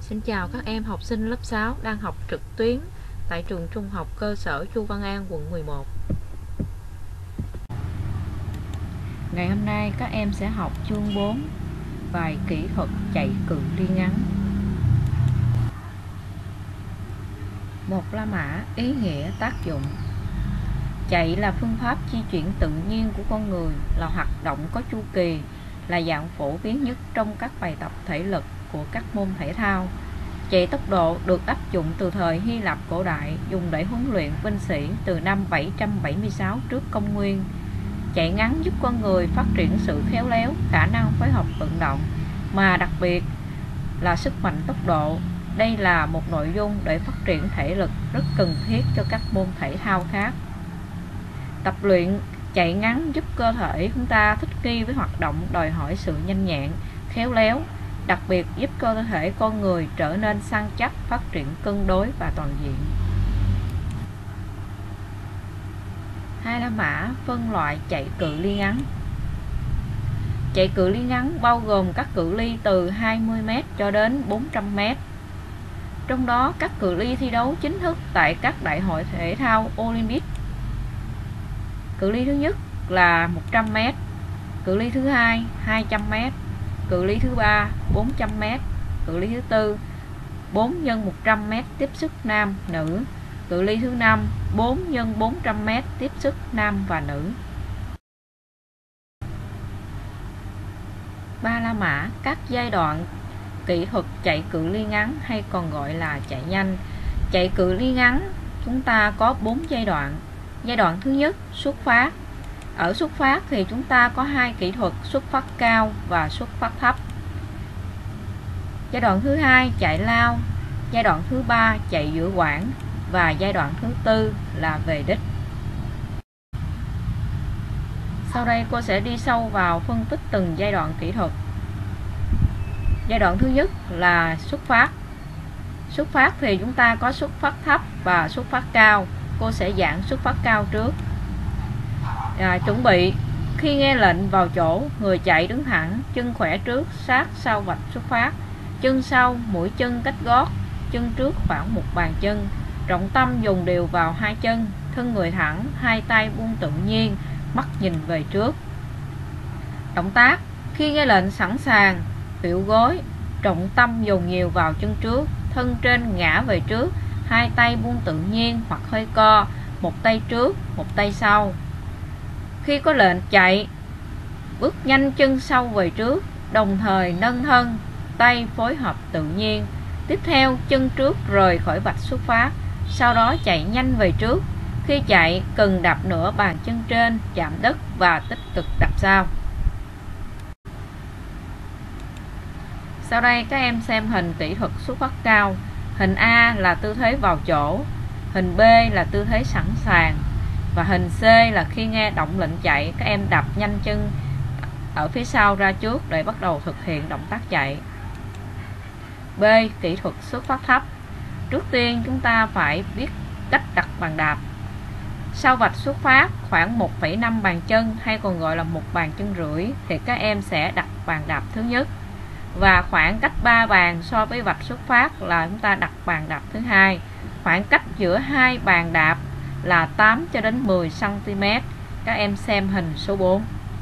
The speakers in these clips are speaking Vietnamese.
Xin chào các em học sinh lớp 6 đang học trực tuyến tại trường trung học cơ sở Chu Văn An, quận 11. Ngày hôm nay các em sẽ học chương 4, bài kỹ thuật chạy cự ly ngắn. Một la mã, ý nghĩa, tác dụng. Chạy là phương pháp di chuyển tự nhiên của con người, là hoạt động có chu kỳ, là dạng phổ biến nhất trong các bài tập thể lực của các môn thể thao. Chạy tốc độ được áp dụng từ thời Hy Lạp cổ đại, dùng để huấn luyện binh sĩ từ năm 776 trước công nguyên. Chạy ngắn giúp con người phát triển sự khéo léo, khả năng phối hợp vận động, mà đặc biệt là sức mạnh tốc độ. Đây là một nội dung để phát triển thể lực rất cần thiết cho các môn thể thao khác. Tập luyện chạy ngắn giúp cơ thể chúng ta thích nghi với hoạt động đòi hỏi sự nhanh nhẹn, khéo léo, đặc biệt giúp cơ thể con người trở nên săn chắc, phát triển cân đối và toàn diện. Hai la mã phân loại chạy cự ly ngắn. Chạy cự ly ngắn bao gồm các cự ly từ 20m cho đến 400m. Trong đó các cự ly thi đấu chính thức tại các đại hội thể thao Olympic. Cự ly thứ nhất là 100m, cự ly thứ hai 200m, cự ly thứ ba 400m, cự ly thứ tư 4 x 100m tiếp sức nam nữ, cự ly thứ năm 4 x 400m tiếp sức nam và nữ. Ba la mã, các giai đoạn kỹ thuật chạy cự ly ngắn hay còn gọi là chạy nhanh. Chạy cự ly ngắn chúng ta có 4 giai đoạn. Giai đoạn thứ nhất, xuất phát. Ở xuất phát thì chúng ta có hai kỹ thuật, xuất phát cao và xuất phát thấp. Giai đoạn thứ hai, chạy lao. Giai đoạn thứ ba, chạy giữa quãng. Và giai đoạn thứ tư là về đích. Sau đây cô sẽ đi sâu vào phân tích từng giai đoạn kỹ thuật. Giai đoạn thứ nhất là xuất phát. Xuất phát thì chúng ta có xuất phát thấp và xuất phát cao. Cô sẽ giảng xuất phát cao trước. Chuẩn bị. Khi nghe lệnh vào chỗ, người chạy đứng thẳng, chân khỏe trước, sát sau vạch xuất phát, chân sau, mũi chân cách gót, chân trước khoảng một bàn chân. Trọng tâm dùng đều vào hai chân, thân người thẳng, hai tay buông tự nhiên, mắt nhìn về trước. Động tác. Khi nghe lệnh sẵn sàng, khuỵu gối, trọng tâm dùng nhiều vào chân trước, thân trên ngã về trước, hai tay buông tự nhiên hoặc hơi co, một tay trước, một tay sau. Khi có lệnh chạy, bước nhanh chân sau về trước, đồng thời nâng thân, tay phối hợp tự nhiên. Tiếp theo, chân trước rời khỏi vạch xuất phát, sau đó chạy nhanh về trước. Khi chạy, cần đạp nửa bàn chân trên chạm đất và tích cực đạp sau. Sau đây các em xem hình kỹ thuật xuất phát cao. Hình A là tư thế vào chỗ, hình B là tư thế sẵn sàng, và hình C là khi nghe động lệnh chạy, các em đạp nhanh chân ở phía sau ra trước để bắt đầu thực hiện động tác chạy. B. Kỹ thuật xuất phát thấp. Trước tiên chúng ta phải biết cách đặt bàn đạp. Sau vạch xuất phát khoảng 1,5 bàn chân hay còn gọi là 1 bàn chân rưỡi thì các em sẽ đặt bàn đạp thứ nhất, và khoảng cách 3 bàn so với vạch xuất phát là chúng ta đặt bàn đạp thứ hai. Khoảng cách giữa hai bàn đạp là 8 cho đến 10 cm. Các em xem hình số 4.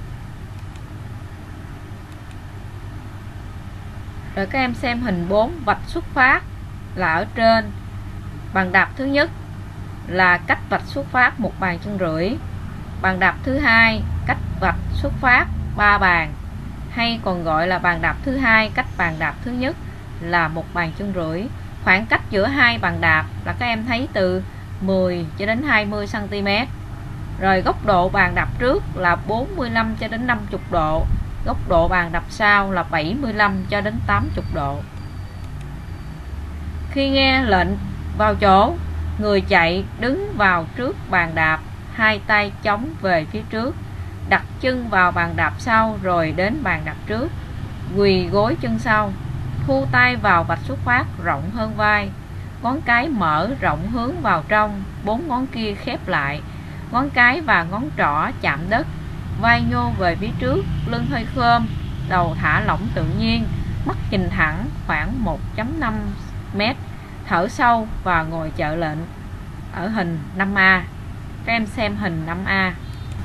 Rồi các em xem hình 4, vạch xuất phát là ở trên. Bàn đạp thứ nhất là cách vạch xuất phát 1 bàn chân rưỡi. Bàn đạp thứ hai cách vạch xuất phát 3 bàn, hay còn gọi là bàn đạp thứ hai cách bàn đạp thứ nhất là 1 bàn chân rưỡi. Khoảng cách giữa hai bàn đạp là các em thấy từ 10 cho đến 20 cm. Rồi góc độ bàn đạp trước là 45 cho đến 50 độ. Góc độ bàn đạp sau là 75 cho đến 80 độ. Khi nghe lệnh vào chỗ, người chạy đứng vào trước bàn đạp, hai tay chống về phía trước, đặt chân vào bàn đạp sau rồi đến bàn đạp trước, quỳ gối chân sau, thu tay vào vạch xuất phát rộng hơn vai, ngón cái mở rộng hướng vào trong, 4 ngón kia khép lại, ngón cái và ngón trỏ chạm đất, vai nhô về phía trước, lưng hơi khom, đầu thả lỏng tự nhiên, mắt nhìn thẳng khoảng 1.5 m, thở sâu và ngồi chờ lệnh ở hình 5A. Các em xem hình 5A.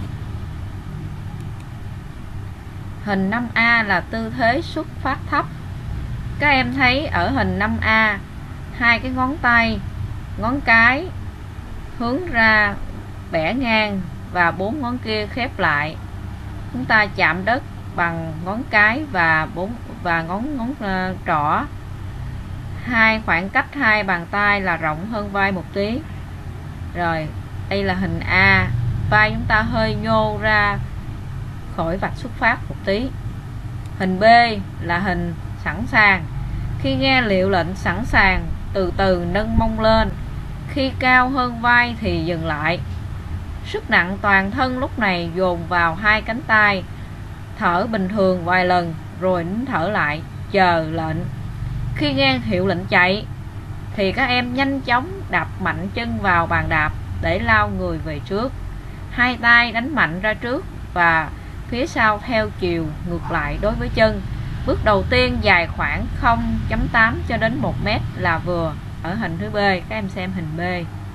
Hình 5A là tư thế xuất phát thấp. Các em thấy ở hình 5A, hai cái ngón tay, ngón cái hướng ra bẻ ngang và 4 ngón kia khép lại. Chúng ta chạm đất bằng ngón cái và ngón trỏ. Khoảng cách hai bàn tay là rộng hơn vai một tí. Rồi, đây là hình A, vai chúng ta hơi nhô ra khỏi vạch xuất phát một tí. Hình B là hình sẵn sàng. Khi nghe hiệu lệnh sẵn sàng, từ từ nâng mông lên. Khi cao hơn vai thì dừng lại. Sức nặng toàn thân lúc này dồn vào hai cánh tay. Thở bình thường vài lần rồi nín thở lại, chờ lệnh. Khi nghe hiệu lệnh chạy thì các em nhanh chóng đạp mạnh chân vào bàn đạp để lao người về trước. Hai tay đánh mạnh ra trước và phía sau theo chiều ngược lại đối với chân. Bước đầu tiên dài khoảng 0.8 cho đến 1 m là vừa. Ở hình thứ B, các em xem hình B.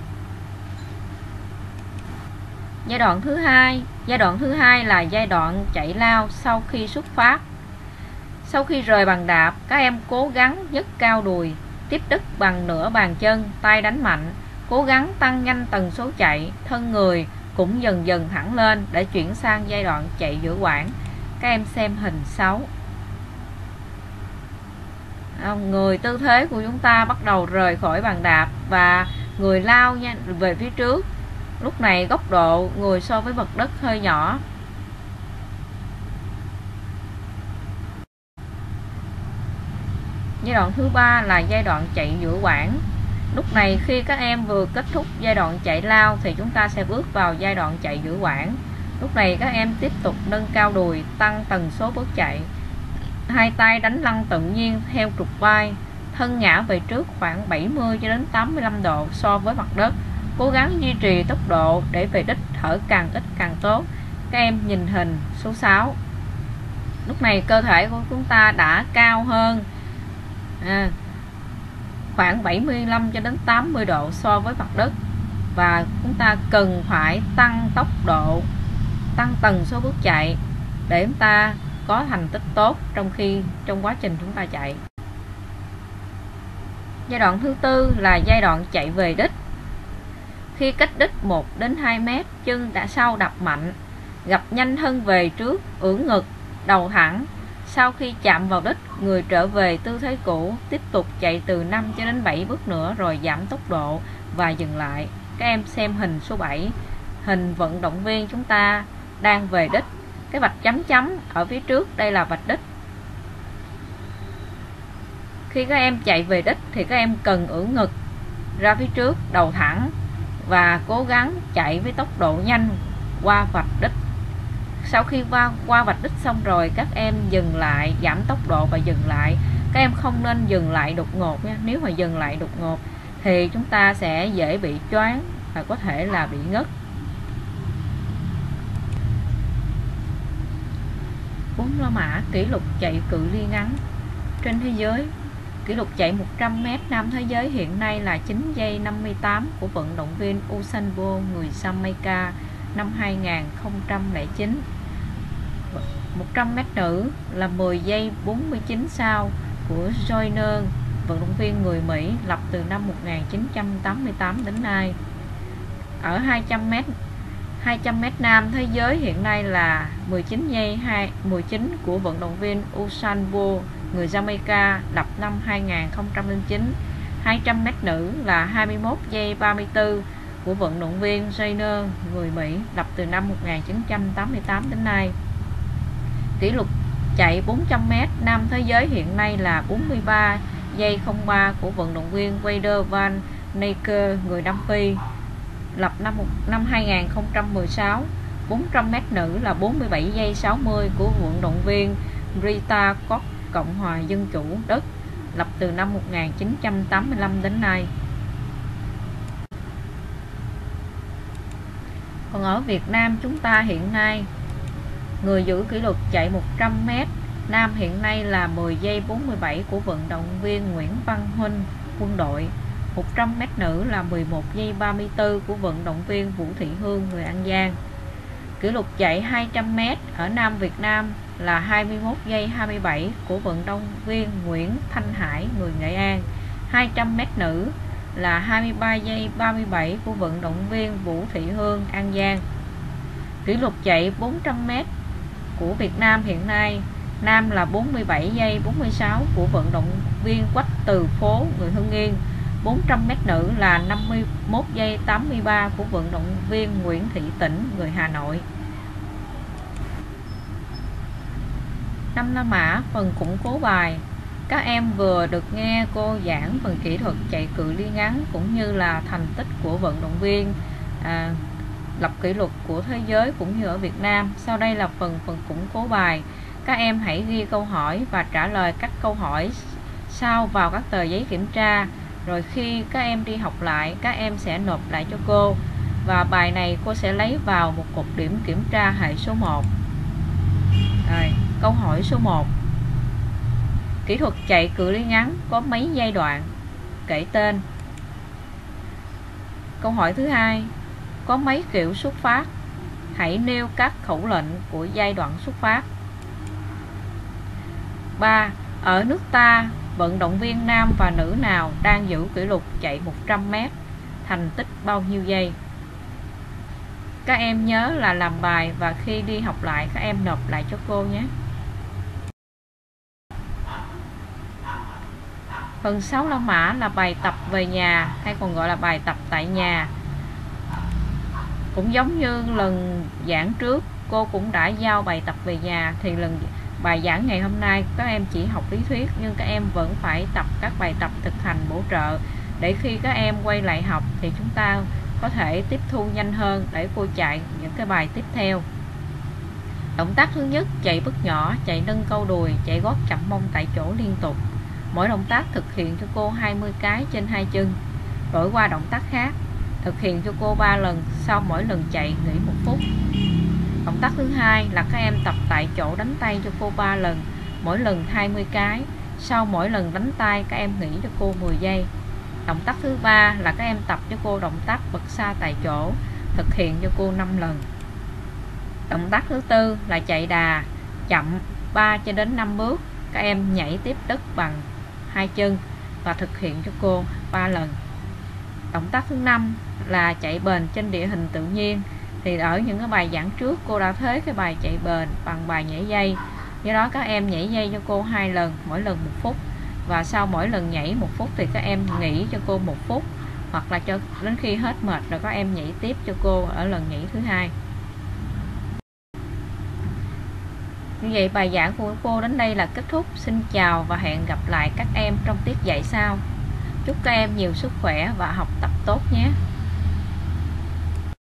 Giai đoạn thứ hai là giai đoạn chạy lao sau khi xuất phát. Sau khi rời bàn đạp, các em cố gắng nhấc cao đùi, tiếp đất bằng nửa bàn chân, tay đánh mạnh, cố gắng tăng nhanh tần số chạy, thân người cũng dần dần thẳng lên để chuyển sang giai đoạn chạy giữa quãng. Các em xem hình 6. Người tư thế của chúng ta bắt đầu rời khỏi bàn đạp và người lao nhanh về phía trước. Lúc này góc độ người so với mặt đất hơi nhỏ. Giai đoạn thứ 3 là giai đoạn chạy giữa quãng. Lúc này khi các em vừa kết thúc giai đoạn chạy lao thì chúng ta sẽ bước vào giai đoạn chạy giữa quãng. Lúc này các em tiếp tục nâng cao đùi, tăng tần số bước chạy. Hai tay đánh lăn tự nhiên theo trục vai, thân ngã về trước khoảng 70 cho đến 85 độ so với mặt đất. Cố gắng duy trì tốc độ để về đích thở càng ít càng tốt. Các em nhìn hình số 6. Lúc này cơ thể của chúng ta đã cao hơn khoảng 75 cho đến 80 độ so với mặt đất, và chúng ta cần phải tăng tốc độ, tăng tần số bước chạy để chúng ta có thành tích tốt trong quá trình chúng ta chạy. Giai đoạn thứ tư là giai đoạn chạy về đích. Khi cách đích 1 đến 2 m, chân đã sau đập mạnh, gập nhanh thân về trước, ưỡn ngực, đầu thẳng. Sau khi chạm vào đích, người trở về tư thế cũ, tiếp tục chạy từ 5 cho đến 7 bước nữa rồi giảm tốc độ và dừng lại. Các em xem hình số 7. Hình vận động viên chúng ta đang về đích. Cái vạch chấm chấm ở phía trước đây là vạch đích. Khi các em chạy về đích thì các em cần ưỡn ngực ra phía trước, đầu thẳng và cố gắng chạy với tốc độ nhanh qua vạch đích. Sau khi qua vạch đích xong rồi, các em dừng lại, giảm tốc độ và dừng lại. Các em không nên dừng lại đột ngột nha. Nếu mà dừng lại đột ngột thì chúng ta sẽ dễ bị choáng và có thể là bị ngất. 4 La Mã kỷ lục chạy cự ly ngắn trên thế giới. Kỷ lục chạy 100 m nam thế giới hiện nay là 9 giây 58 của vận động viên Usain Bolt, người Jamaica, năm 2009. 100 m nữ là 10 giây 49 sao của Joyner, vận động viên người Mỹ, lập từ năm 1988 đến nay. Ở 200 m nam thế giới hiện nay là 19 giây 19 của vận động viên Usain Bolt, người Jamaica, lập năm 2009. 200 m nữ là 21 giây 34 của vận động viên Joyner, người Mỹ, lập từ năm 1988 đến nay. Kỷ lục chạy 400 m nam thế giới hiện nay là 43 giây 03 của vận động viên Wouter van Aert, người Nam Phi, lập năm 2016. 400 m nữ là 47 giây 60 của vận động viên Rita Koch, Cộng hòa Dân chủ Đức, lập từ năm 1985 đến nay. Còn ở Việt Nam chúng ta hiện nay, người giữ kỷ lục chạy 100 m Nam hiện nay là 10 giây 47 của vận động viên Nguyễn Văn Huynh, quân đội. 100 m nữ là 11 giây 34 của vận động viên Vũ Thị Hương, người An Giang. Kỷ lục chạy 200 m ở Nam Việt Nam là 21 giây 27 của vận động viên Nguyễn Thanh Hải, người Nghệ An. 200 m nữ là 23 giây 37 của vận động viên Vũ Thị Hương, An Giang. Kỷ lục chạy 400 m của Việt Nam hiện nay, nam là 47 giây 46 của vận động viên Quách Từ Phố, người Hưng Yên. 400 m nữ là 51 giây 83 của vận động viên Nguyễn Thị Tĩnh, người Hà Nội. 5 La Mã, phần củng cố bài. Các em vừa được nghe cô giảng phần kỹ thuật chạy cự ly ngắn cũng như là thành tích của vận động viên lập kỷ lục của thế giới cũng như ở Việt Nam. Sau đây là phần củng cố bài. Các em hãy ghi câu hỏi và trả lời các câu hỏi sau vào các tờ giấy kiểm tra. Rồi khi các em đi học lại, các em sẽ nộp lại cho cô. Và bài này cô sẽ lấy vào một cột điểm kiểm tra hệ số 1. Rồi, câu hỏi số 1. Kỹ thuật chạy cự ly ngắn có mấy giai đoạn? Kể tên. Câu hỏi thứ hai. Có mấy kiểu xuất phát? Hãy nêu các khẩu lệnh của giai đoạn xuất phát. 3. Ở nước ta, vận động viên nam và nữ nào đang giữ kỷ lục chạy 100 m? Thành tích bao nhiêu giây? Các em nhớ là làm bài và khi đi học lại các em nộp lại cho cô nhé. Phần 6 La Mã là bài tập về nhà hay còn gọi là bài tập tại nhà. Cũng giống như lần giảng trước, cô cũng đã giao bài tập về nhà, thì lần bài giảng ngày hôm nay các em chỉ học lý thuyết nhưng các em vẫn phải tập các bài tập thực hành bổ trợ để khi các em quay lại học thì chúng ta có thể tiếp thu nhanh hơn để cô chạy những cái bài tiếp theo. Động tác thứ nhất, chạy bước nhỏ, chạy nâng câu đùi, chạy gót chậm mông tại chỗ liên tục. Mỗi động tác thực hiện cho cô 20 cái trên 2 chân. Đổi qua động tác khác, thực hiện cho cô 3 lần, sau mỗi lần chạy nghỉ 1 phút. Động tác thứ hai là các em tập tại chỗ đánh tay cho cô 3 lần, mỗi lần 20 cái. Sau mỗi lần đánh tay các em nghỉ cho cô 10 giây. Động tác thứ ba là các em tập cho cô động tác bật xa tại chỗ, thực hiện cho cô 5 lần. Động tác thứ tư là chạy đà chậm 3 cho đến 5 bước. Các em nhảy tiếp đất bằng 2 chân và thực hiện cho cô 3 lần. Động tác thứ 5 là chạy bền trên địa hình tự nhiên. Thì ở những cái bài giảng trước cô đã thế cái bài chạy bền bằng bài nhảy dây. Do đó các em nhảy dây cho cô 2 lần, mỗi lần 1 phút. Và sau mỗi lần nhảy 1 phút thì các em nghỉ cho cô 1 phút, hoặc là cho đến khi hết mệt rồi các em nhảy tiếp cho cô ở lần nhảy thứ hai. Như vậy bài giảng của cô đến đây là kết thúc. Xin chào và hẹn gặp lại các em trong tiết dạy sau. Chúc các em nhiều sức khỏe và học tập tốt nhé.